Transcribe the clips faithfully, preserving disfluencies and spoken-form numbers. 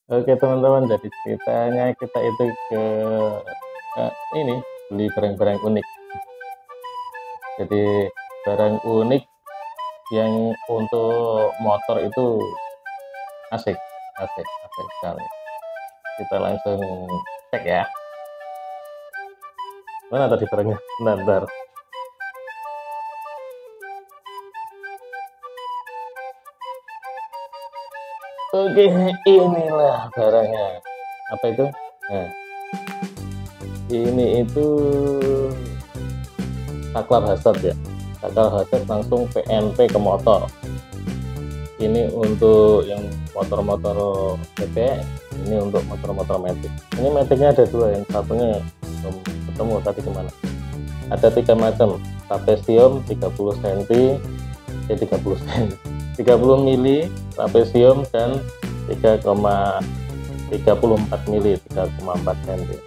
Oke teman-teman, jadi ceritanya kita itu ke, ke ini beli barang-barang unik. Jadi barang unik yang untuk motor itu asik, asik, asik sekali. Kita langsung cek ya. Mana tadi barangnya? Bentar, bentar. Oke, inilah barangnya. Apa itu? Nah, ini itu saklar hasad ya. Saklar hasad langsung P N P ke motor. Ini untuk yang motor-motor B B, ini untuk motor-motor matic. Ini maticnya ada dua, yang satunya belum ketemu tadi kemana. Ada tiga macam, trapesium tiga puluh sentimeter, eh, tiga puluh sentimeter. tiga puluh mili trapesium dan tiga koma tiga empat mili, tiga koma empat sentimeter.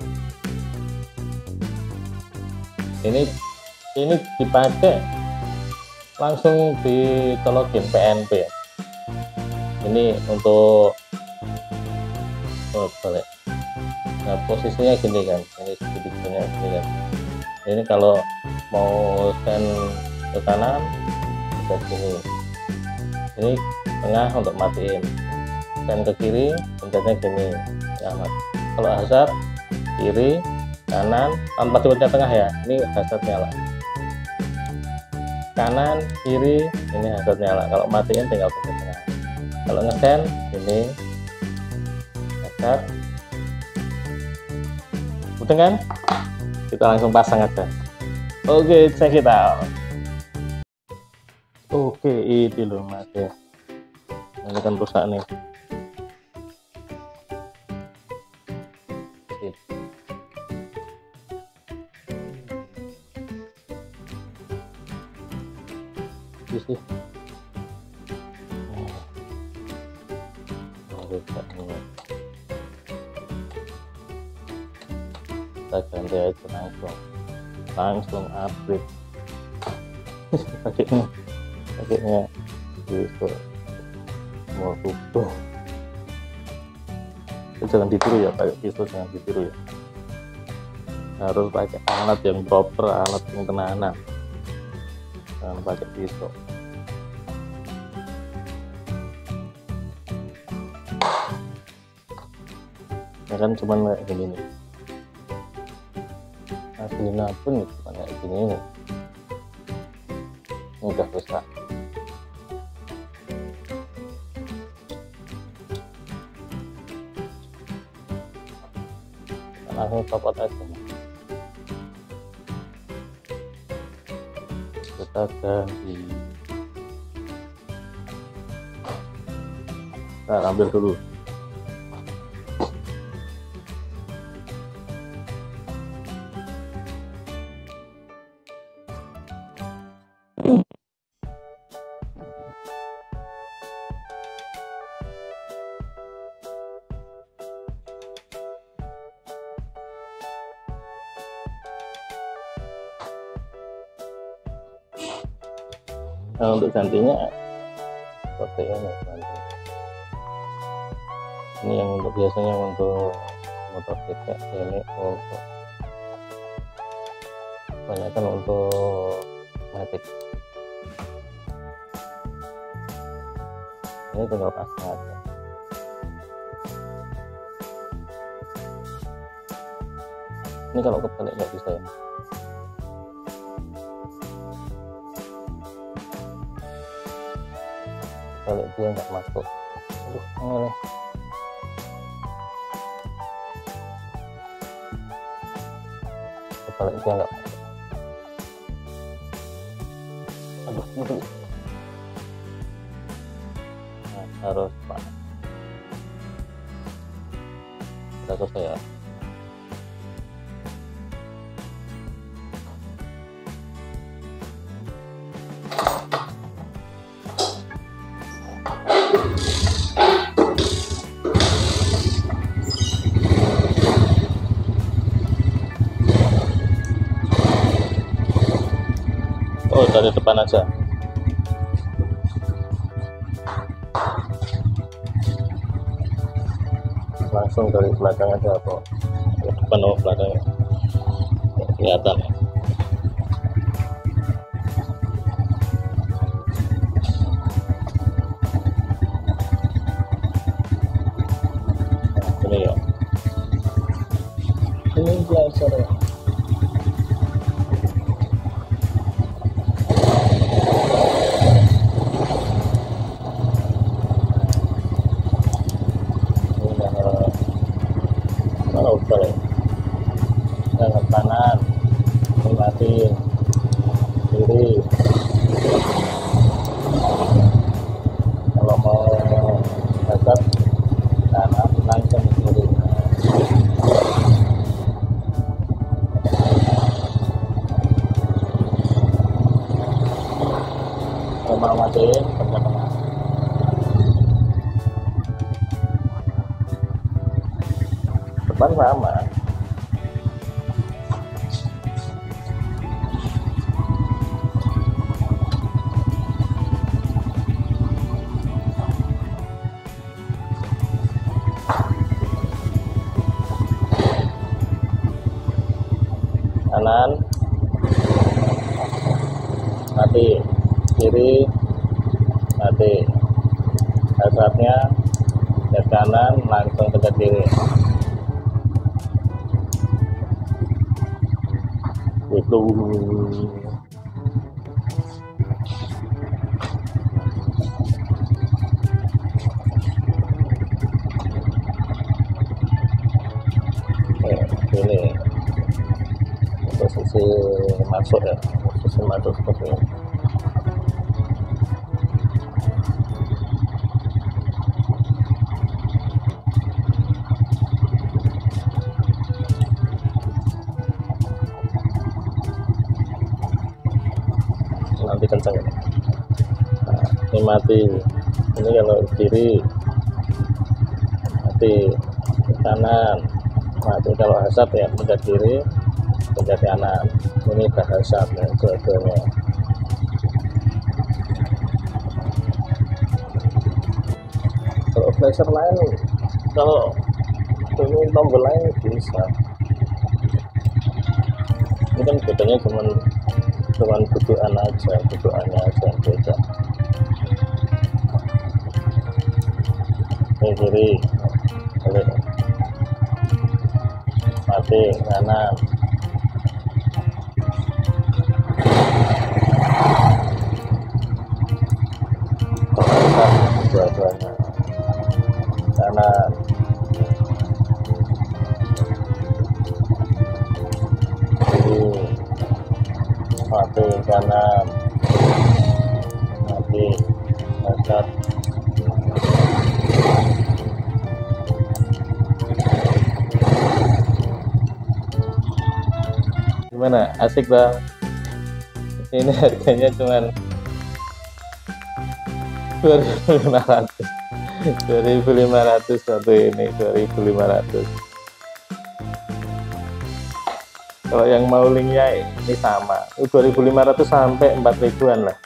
Ini ini dipakai langsung ditolokin P N P. Ini untuk oh, balik. Nah, posisinya gini kan, ini segitinya gini kan. Ini kalau mau stand ke kanan bisa gini. Ini tengah untuk matiin, dan ke kiri pencetnya gini ya mas. Kalau hazard kiri kanan tanpa dipencet tengah ya, ini hazard nyala, kanan kiri ini hazard nyala. Kalau matiin tinggal pencet tengah. Kalau ngesen ini hazard udah kan, kita langsung pasang aja. Oke, check it out. Oke, ini loh mas ya, ini kan rusak nih. Sih oh, rusak ini. Kita ganti aja langsung langsung upgrade. pakainya pakainya gitu mau tutup. Jangan ditiru ya, pakai pisau jangan ditiru ya, harus pakai alat yang proper, alat yang tenanan, jangan pakai pisau. Ya kan cuman kayak gini nih, aslinya pun cuma kayak gini nih, udah rusak. Langsung copot aja, kita ganti. Kita ambil dulu. Nah, untuk gantinya seperti ini ganti. Ini yang untuk biasanya untuk motor tiga, ini untuk kebanyakan untuk matic. Ini tinggal pasang aja. Ini kalau kebalik nggak bisa ya. Kalau dia nggak masuk, aduh ini kalau dia nggak masuk, aduh ini nah, harus pak kita selesai ya. Oh, dari depan aja. langsung dari belakang aja kok, depan oh belakangnya kelihatan ya. Nah, ini ya, ini blazer ya. Kalau udah yang ke kanan nikmatin kiri, kalau mau dekat kanan langsung kiri. Kalau mau matiin kerja tengah. Depan sama. Kanan mati, kiri mati, dasarnya ke kanan langsung ke kiri. Itu eh, ini untuk sisi masuk ya, sisi masuk seperti ini. Nanti kencang ini. Nah, ini mati, ini kalau kiri mati, kanan mati. Kalau hasap ya pencet kiri, pencet kanan. Ini udah hasap ya, dua-duanya. Kalau flasher lain, kalau ini tombol lain bisa. Ini kan bedanya cuman cuman butuhan aja, butuhannya aja yang beda. Ini kiri balik, mati kanan, terangkat dua-duanya, kanan kiri, mati kanan, mati dekat. Gimana, asik bang? Ini harganya cuman dua ribu lima ratus, dua ribu lima ratus satu ini, dua ribu lima ratus. Kalau yang mau linknya ini sama, dua ribu lima ratus sampai empat ribuan lah.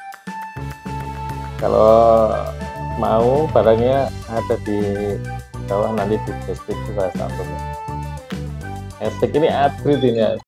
Kalau mau barangnya ada di bawah, nanti di deskripsi saya cantumnya. Hashtag ini upgrade ini.